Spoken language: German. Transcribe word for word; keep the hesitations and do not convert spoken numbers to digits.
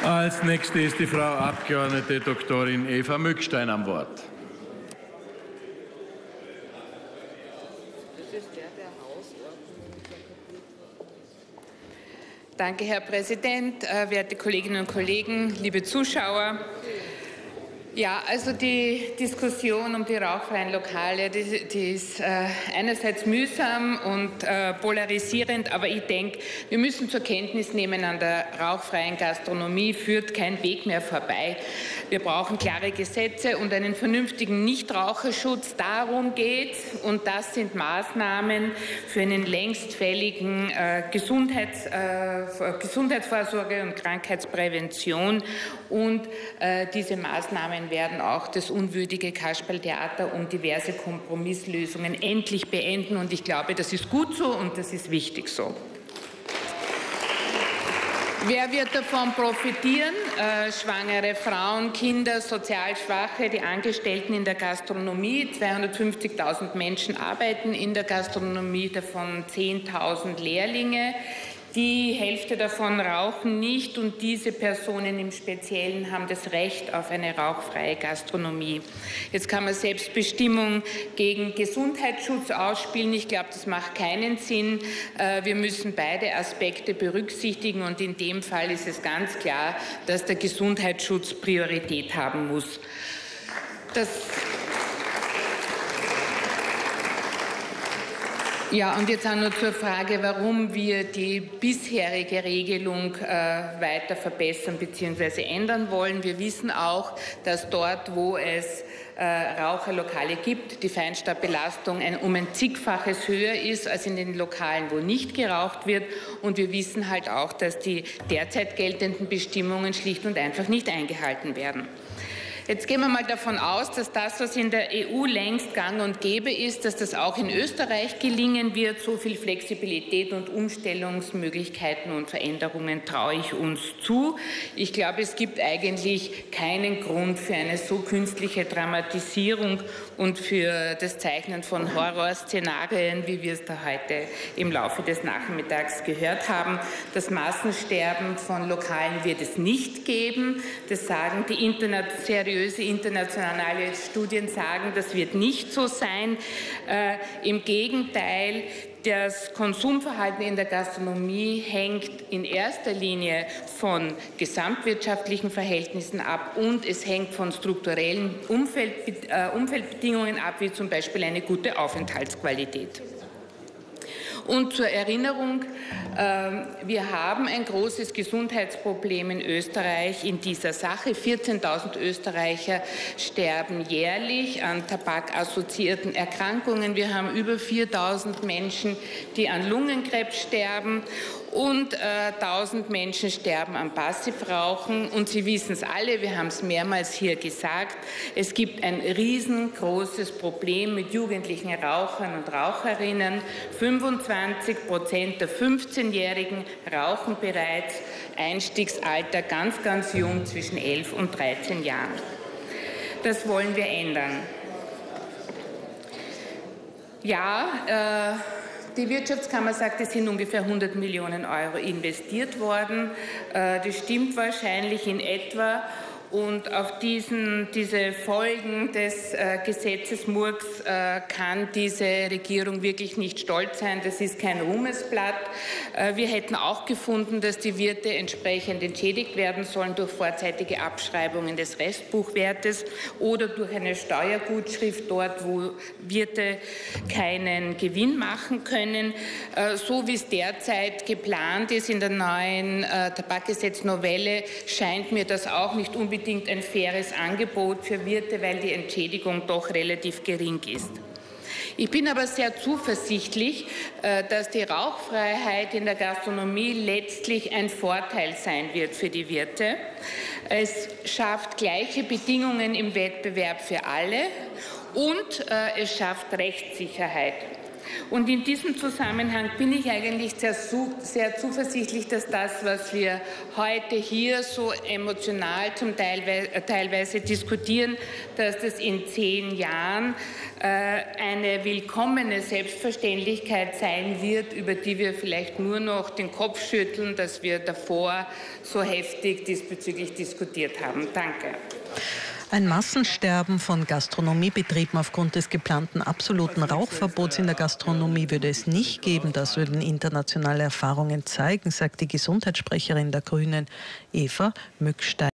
Als nächste ist die Frau Abgeordnete Doktorin Eva Mückstein am Wort. Danke, Herr Präsident, äh, werte Kolleginnen und Kollegen, liebe Zuschauer. Ja, also die Diskussion um die rauchfreien Lokale, die, die ist äh, einerseits mühsam und äh, polarisierend, aber ich denke, wir müssen zur Kenntnis nehmen, an der rauchfreien Gastronomie führt kein Weg mehr vorbei. Wir brauchen klare Gesetze und einen vernünftigen Nichtraucherschutz. Darum geht es, und das sind Maßnahmen für einen längst fälligen äh, Gesundheits, äh, Gesundheitsvorsorge und Krankheitsprävention. Und äh, diese Maßnahmen werden auch das unwürdige Kasperltheater um diverse Kompromisslösungen endlich beenden. Und ich glaube, das ist gut so und das ist wichtig so. Wer wird davon profitieren? Äh, schwangere Frauen, Kinder, sozial Schwache, die Angestellten in der Gastronomie. zweihundertfünfzigtausend Menschen arbeiten in der Gastronomie, davon zehntausend Lehrlinge. Die Hälfte davon rauchen nicht, und diese Personen im Speziellen haben das Recht auf eine rauchfreie Gastronomie. Jetzt kann man Selbstbestimmung gegen Gesundheitsschutz ausspielen. Ich glaube, das macht keinen Sinn. Wir müssen beide Aspekte berücksichtigen, und in dem Fall ist es ganz klar, dass der Gesundheitsschutz Priorität haben muss. Das Ja, und jetzt auch noch zur Frage, warum wir die bisherige Regelung äh, weiter verbessern bzw. ändern wollen. Wir wissen auch, dass dort, wo es äh, Raucherlokale gibt, die Feinstaubbelastung ein, um ein zigfaches höher ist als in den Lokalen, wo nicht geraucht wird. Und wir wissen halt auch, dass die derzeit geltenden Bestimmungen schlicht und einfach nicht eingehalten werden. Jetzt gehen wir mal davon aus, dass das, was in der E U längst gang und gäbe ist, dass das auch in Österreich gelingen wird. So viel Flexibilität und Umstellungsmöglichkeiten und Veränderungen traue ich uns zu. Ich glaube, es gibt eigentlich keinen Grund für eine so künstliche Dramatisierung und für das Zeichnen von Horrorszenarien, wie wir es da heute im Laufe des Nachmittags gehört haben. Das Massensterben von Lokalen wird es nicht geben. Das sagen die internationalen Seriöse internationale Studien sagen, das wird nicht so sein. Äh, Im Gegenteil, das Konsumverhalten in der Gastronomie hängt in erster Linie von gesamtwirtschaftlichen Verhältnissen ab, und es hängt von strukturellen Umfeld, äh, Umfeldbedingungen ab, wie zum Beispiel eine gute Aufenthaltsqualität. Und zur Erinnerung, äh, wir haben ein großes Gesundheitsproblem in Österreich in dieser Sache. vierzehntausend Österreicher sterben jährlich an tabakassoziierten Erkrankungen. Wir haben über viertausend Menschen, die an Lungenkrebs sterben, und äh, tausend Menschen sterben am Passivrauchen. Und Sie wissen es alle, wir haben es mehrmals hier gesagt, es gibt ein riesengroßes Problem mit jugendlichen Rauchern und Raucherinnen. fünfundzwanzig Prozent der fünfzehnjährigen rauchen bereits, Einstiegsalter ganz, ganz jung, zwischen elf und dreizehn Jahren. Das wollen wir ändern. Ja, äh, die Wirtschaftskammer sagt, es sind ungefähr hundert Millionen Euro investiert worden. Das stimmt wahrscheinlich in etwa. Und auf diesen, diese Folgen des äh, Gesetzesmurks äh, kann diese Regierung wirklich nicht stolz sein. Das ist kein Ruhmesblatt. Äh, wir hätten auch gefunden, dass die Wirte entsprechend entschädigt werden sollen durch vorzeitige Abschreibungen des Restbuchwertes oder durch eine Steuergutschrift dort, wo Wirte keinen Gewinn machen können. Äh, so wie es derzeit geplant ist in der neuen äh, Tabakgesetznovelle, scheint mir das auch nicht unbedingt ein faires Angebot für Wirte, weil die Entschädigung doch relativ gering ist. Ich bin aber sehr zuversichtlich, dass die Rauchfreiheit in der Gastronomie letztlich ein Vorteil sein wird für die Wirte. Es schafft gleiche Bedingungen im Wettbewerb für alle, und es schafft Rechtssicherheit. Und in diesem Zusammenhang bin ich eigentlich sehr, sehr zuversichtlich, dass das, was wir heute hier so emotional zum Teil teilweise diskutieren, dass das in zehn Jahren äh, eine willkommene Selbstverständlichkeit sein wird, über die wir vielleicht nur noch den Kopf schütteln, dass wir davor so heftig diesbezüglich diskutiert haben. Danke. Ein Massensterben von Gastronomiebetrieben aufgrund des geplanten absoluten Rauchverbots in der Gastronomie würde es nicht geben. Das würden internationale Erfahrungen zeigen, sagt die Gesundheitssprecherin der Grünen, Eva Mückstein.